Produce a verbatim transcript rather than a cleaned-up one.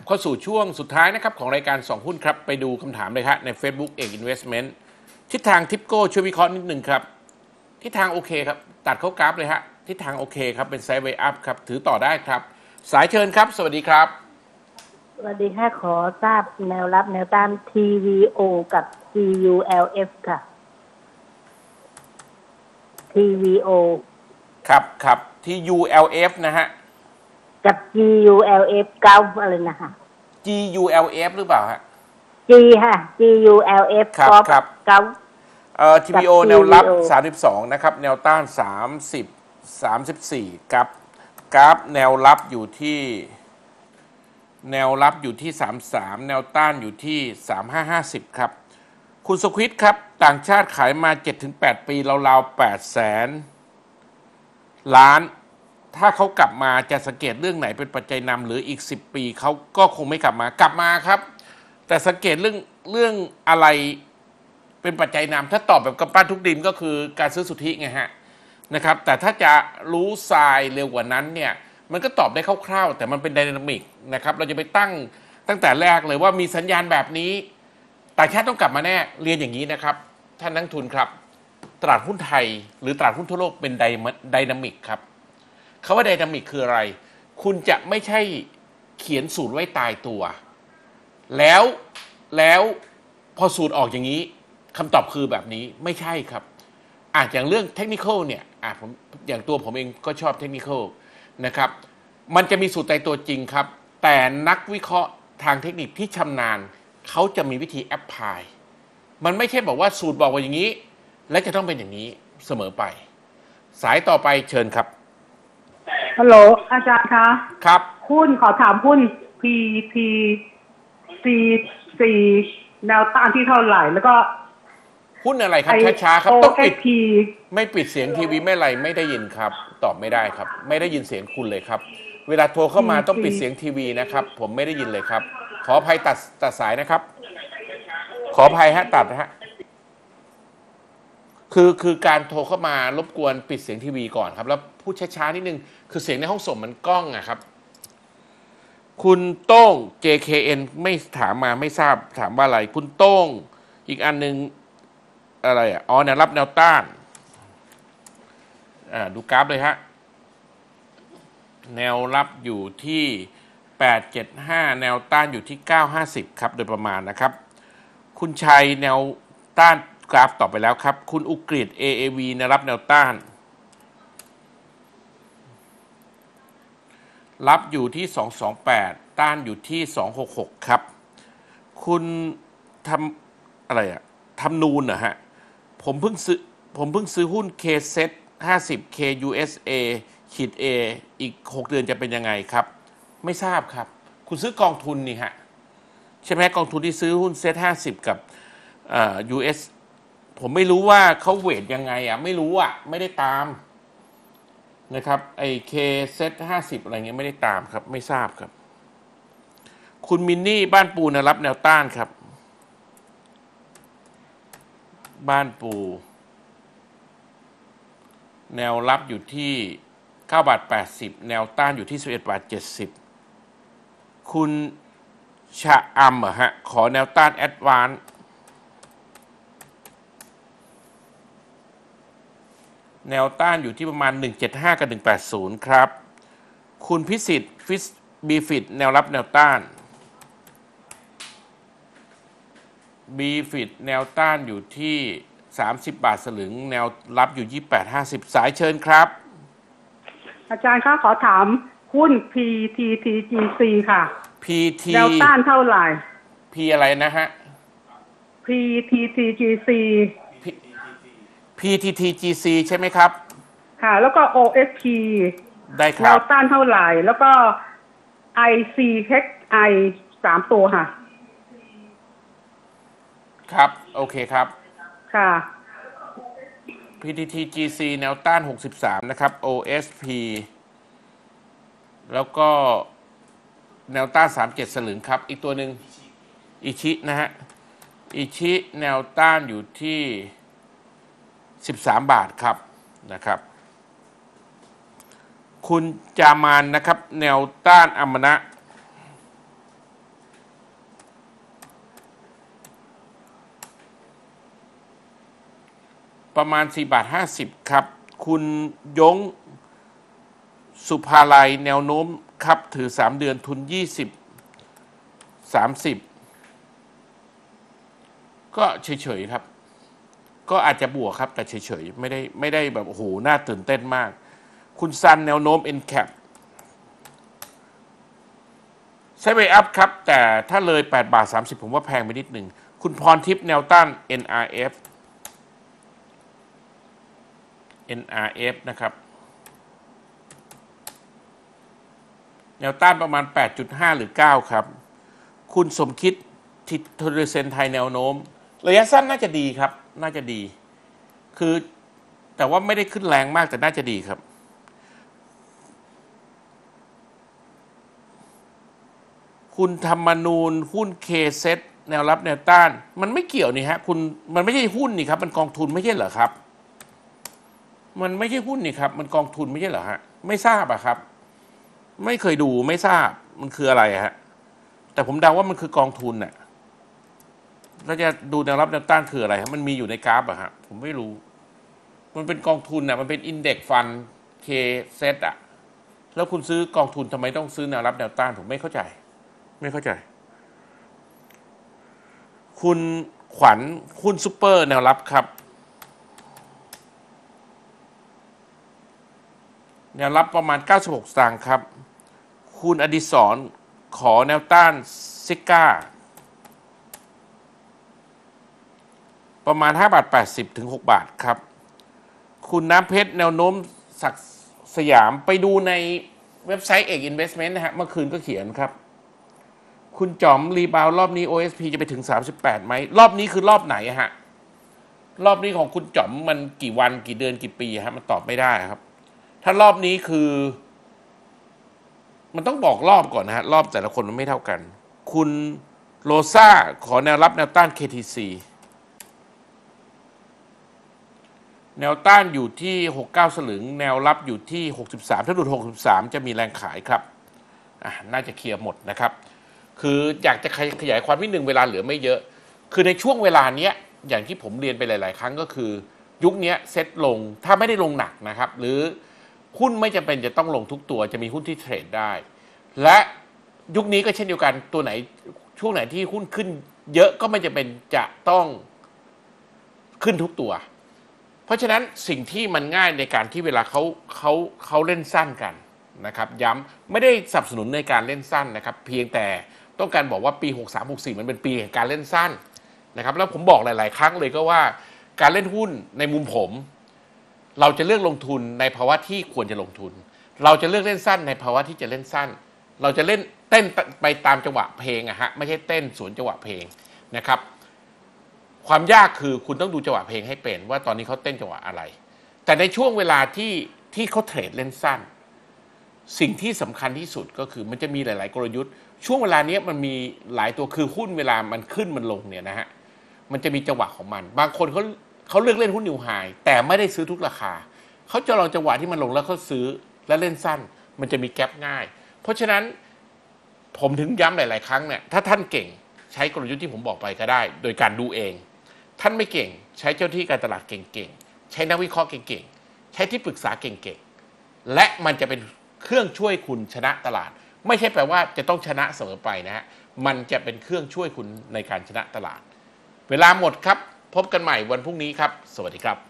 เข้าสู่ช่วงสุดท้ายนะครับของรายการสองหุ้นครับไปดูคำถามเลยครับใน Facebook เอก Investment ทิศทางทิปโก้ช่วยวิเคราะห์นิดนึงครับทิศทางโอเคครับตัดเข้ากราฟเลยฮะทิศทางโอเคครับเป็นไซด์เวย์อัพครับถือต่อได้ครับสายเชิญครับสวัสดีครับสวัสดีค่ะขอทราบแนวรับแนวต้าน ที วี โอ กับ จี ยู แอล เอฟ ค่ะ ที วี โอครับครับที่ ยู แอล เอฟ นะฮะกับ จี ยู แอล เอฟ เก้าอะไรนะคะจี ยู แอล เอฟ หรือเปล่าฮะ G ค่ะ จี ยู แอล เอฟครับครับเก้าเอ่อ ที วี โอ แนวรับสามสิบสองนะครับแนวต้านสามสิบ สามสิบสี่ครับกราฟแนวรับอยู่ที่แนวรับอยู่ที่สามสิบสามแนวต้านอยู่ที่สามพันห้าร้อยห้าสิบครับคุณสควิตครับต่างชาติขายมา เจ็ดถึงแปด ปีราวๆแปดแสนล้านถ้าเขากลับมาจะสังเกตเรื่องไหนเป็นปัจจัยนำหรืออีกสิบปีเขาก็คงไม่กลับมากลับมาครับแต่สังเกตเรื่องเรื่องอะไรเป็นปัจจัยนำถ้าตอบแบบกำปั้นทุกดินก็คือการซื้อสุทธิไงฮะนะครับแต่ถ้าจะรู้ทรายเร็วกว่านั้นเนี่ยมันก็ตอบได้คร่าวๆแต่มันเป็นไดนามิกนะครับเราจะไปตั้งตั้งแต่แรกเลยว่ามีสัญญาณแบบนี้ต่างชาติต้องกลับมาแน่เรียนอย่างนี้นะครับท่านนักทุนครับตลาดหุ้นไทยหรือตลาดหุ้นทั่วโลกเป็นไดนามิกครับคำว่าไดนามิกคืออะไรคุณจะไม่ใช่เขียนสูตรไว้ตายตัวแล้วแล้วพอสูตรออกอย่างนี้คำตอบคือแบบนี้ไม่ใช่ครับอ่ะอย่างเรื่องเทคนิคอลเนี่ยอ่ะผมอย่างตัวผมเองก็ชอบเทคนิคอลนะครับมันจะมีสูตรตายตัวจริงครับแต่นักวิเคราะห์ทางเทคนิคที่ชำนาญเขาจะมีวิธีแอพพลายมันไม่ใช่บอกว่าสูตรบอกว่าอย่างนี้และจะต้องเป็นอย่างนี้เสมอไปสายต่อไปเชิญครับฮัลโหลอาจารย์คะครับหุ้นขอถามหุ้น พี ที ซี ซี แนวต้านที่เท่าไหร่แล้วก็หุ้นอะไรครับช้าๆครับต้องปิดไม่ปิดเสียงทีวีไม่ไรไม่ได้ยินครับตอบไม่ได้ครับไม่ได้ยินเสียงคุณเลยครับเวลาโทรเข้ามาต้องปิดเสียงทีวีนะครับผมไม่ได้ยินเลยครับขออภัยตัดตัดสายนะครับขออภัยฮะตัดฮะคือคือการโทรเข้ามารบกวนปิดเสียงทีวีก่อนครับแล้วพูดช้าๆนิดนึงคือเสียงในห้องส่งมันก้องอะครับคุณโต้ง เจ เค เอ็น ไม่ถามมาไม่ทราบถามว่าอะไรคุณโต้งอีกอันนึงอะไรอ่ะอ๋อแนวรับแนวต้านอ่าดูกราฟเลยฮะแนวรับอยู่ที่แปดเจ็ดห้าแนวต้านอยู่ที่เก้าห้าสิบครับโดยประมาณนะครับคุณชัยแนวต้านกราฟต่อไปแล้วครับคุณอุกฤษ เอ เอ วี แนวรับแนวต้านรับอยู่ที่สองสองแปดต้านอยู่ที่สองหกหกครับคุณทำอะไรอ่ะทำนูนนะฮะผมเพิ่งซื้อผมเพิ่งซื้อหุ้น เค เซต ห้าสิบ เค ยู เอส เอ ขีด A อีกหกเดือนจะเป็นยังไงครับไม่ทราบครับคุณซื้อกองทุนนี่ฮะใช่ไหมกองทุนที่ซื้อหุ้นเซตห้าสิบกับอ่า ยู เอส ผมไม่รู้ว่าเขาเวทยังไงอ่ะไม่รู้อ่ะไม่ได้ตามนะครับไอ้ เค เซต ห้าสิบอะไรเงี้ยไม่ได้ตามครับไม่ทราบครับคุณมินนี่บ้านปูนะรับแนวต้านครับบ้านปูแนวรับอยู่ที่เก้าบาทแปดสิบแนวต้านอยู่ที่สิบเอ็ดบาทเจ็ดสิบคุณชะอำอะฮะขอแนวต้านแอดวานซ์แนวต้านอยู่ที่ประมาณหนึ่งเจ็ดห้ากับหนึ่งแปดศูนย์ครับคุณพิสิทธิ์ฟิสบีฟิตแนวรับแนวต้านบีฟิตแนวต้านอยู่ที่สามสิบบาทสลึงแนวรับอยู่ยี่สิบแปดห้าสิบสายเชิญครับอาจารย์คะขอถามหุ้น พี ที ที จี ซี ค่ะพี ทีแนวต้านเท่าไหร่ P อะไรนะฮะพี ที ที จี ซีพี ที ที จี ซี ใช่ไหมครับค่ะแล้วก็ โอ เอส พีได้ครับแนวต้านเท่าไหร่แล้วก็ ไอ ซี เอช ไอ สามตัวค่ะครับโอเคครับค่ะพี ที ที จี ซี แนวต้านหกสิบสามนะครับ โอ เอส พี แล้วก็แนวต้านสามสิบเจ็ดสลึงครับอีกตัวหนึ่งอิชินะฮะอิชิแนวต้านอยู่ที่สิบสามบาทครับนะครับคุณจามานนะครับแนวต้านอมนะประมาณสี่บาทห้าสิบครับคุณยงสุภาลัยแนวโน้มครับถือสามเดือนทุนยี่สิบ สามสิบก็เฉยๆครับก็อาจจะบวกครับแต่เฉยๆไม่ได้ไม่ได้แบบโอ้โหน่าตื่นเต้นมากคุณซันแนวโน้ม เอ็น แคป ไซด์เวย์อัพครับแต่ถ้าเลยแปดบาทสามสิบผมว่าแพงไปนิดหนึ่งคุณพรทิพย์แนวต้าน เอ็น อาร์ เอฟ เอ็น อาร์ เอฟ นะครับแนวต้านประมาณ แปดจุดห้า หรือ เก้า ครับคุณสมคิดทิทเรเซนไทยแนวโน้มระยะสั้นน่าจะดีครับน่าจะดีคือแต่ว่าไม่ได้ขึ้นแรงมากแต่น่าจะดีครับคุณธรรมนูญหุ้นเคเซ็ตแนวรับแนวต้านมันไม่เกี่ยวนี่ฮะคุณมันไม่ใช่หุ้นนี่ครับมันกองทุนไม่ใช่เหรอครับมันไม่ใช่หุ้นนี่ครับมันกองทุนไม่ใช่เหรอฮะไม่ทราบอะครับไม่เคยดูไม่ทราบมันคืออะไรฮะแต่ผมเดาว่ามันคือกองทุนน่ะแล้วจะดูแนวรับแนวต้านคืออะไรครับมันมีอยู่ในกราฟอะฮะผมไม่รู้มันเป็นกองทุนน่ะมันเป็นอินเด็กซ์ฟันเคเซ็ตอะแล้วคุณซื้อกองทุนทำไมต้องซื้อแนวรับแนวต้านผมไม่เข้าใจไม่เข้าใจคุณขวัญหุ้นซุปเปอร์แนวรับครับแนวรับประมาณเก้าสิบหกสตางค์ครับคุณอดิศรขอแนวต้านซิก้าประมาณห้าบาทแปดสิบถึงหกบาทครับคุณน้ำเพชรแนวโน้มศักดิ์สยามไปดูในเว็บไซต์เอก Investment นะฮะเมื่อคืนก็เขียนครับคุณจอมรีบาวรอบนี้ โอ เอส พี จะไปถึงสามสิบแปดไหมรอบนี้คือรอบไหนฮะรอบนี้ของคุณจอมมันกี่วันกี่เดือนกี่ปีฮะมันตอบไม่ได้ครับถ้ารอบนี้คือมันต้องบอกรอบก่อนนะฮะรอบแต่ละคนมันไม่เท่ากันคุณโรซ่าขอแนวรับแนวต้าน เค ที ซี แนวต้านอยู่ที่หกสิบเก้าสลึงแนวรับอยู่ที่หกสิบสามถ้าหลุดหกสิบสามจะมีแรงขายครับอ่ะน่าจะเคลียร์หมดนะครับคืออยากจะขยายความนิดนึงเวลาเหลือไม่เยอะคือในช่วงเวลาเนี้ยอย่างที่ผมเรียนไปหลายๆครั้งก็คือยุคนี้เซ็ตลงถ้าไม่ได้ลงหนักนะครับหรือหุ้นไม่จำเป็นจะต้องลงทุกตัวจะมีหุ้นที่เทรดได้และยุคนี้ก็เช่นเดียวกันตัวไหนช่วงไหนที่หุ้นขึ้นเยอะก็ไม่จำเป็นจะต้องขึ้นทุกตัวเพราะฉะนั้นสิ่งที่มันง่ายในการที่เวลาเขาเขาเขาเล่นสั้นกันนะครับย้ำไม่ได้สนับสนุนในการเล่นสั้นนะครับเพียงแต่ต้องการบอกว่าปีหกสาม หกสี่มันเป็นปีแห่งการเล่นสั้นนะครับแล้วผมบอกหลายๆครั้งเลยก็ว่าการเล่นหุ้นในมุมผมเราจะเลือกลงทุนในภาวะที่ควรจะลงทุนเราจะเลือกเล่นสั้นในภาวะที่จะเล่นสั้นเราจะเล่นเต้นไปตามจังหวะเพลงอะฮะไม่ใช่เต้นสวนจังหวะเพลงนะครับความยากคือคุณต้องดูจังหวะเพลงให้เป็นว่าตอนนี้เขาเต้นจังหวะอะไรแต่ในช่วงเวลาที่ที่เขาเทรดเล่นสั้นสิ่งที่สำคัญที่สุดก็คือมันจะมีหลายๆกลยุทธ์ช่วงเวลานี้มันมีหลายตัวคือหุ้นเวลามันขึ้นมันลงเนี่ยนะฮะมันจะมีจังหวะของมันบางคนเขาเขาเลือกเล่นหุ้นนิวไฮแต่ไม่ได้ซื้อทุกราคาเขาจะลองจังหวะที่มันลงแล้วเขาซื้อและเล่นสั้นมันจะมีแกลบง่ายเพราะฉะนั้นผมถึงย้ำหลายๆครั้งเนี่ยถ้าท่านเก่งใช้กลยุทธ์ที่ผมบอกไปก็ได้โดยการดูเองท่านไม่เก่งใช้เจ้าที่การตลาดเก่งๆใช้นักวิเคราะห์เก่งๆใช้ที่ปรึกษาเก่งๆและมันจะเป็นเครื่องช่วยคุณชนะตลาดไม่ใช่แปลว่าจะต้องชนะเสมอไปนะฮะมันจะเป็นเครื่องช่วยคุณในการชนะตลาดเวลาหมดครับพบกันใหม่วันพรุ่งนี้ครับสวัสดีครับ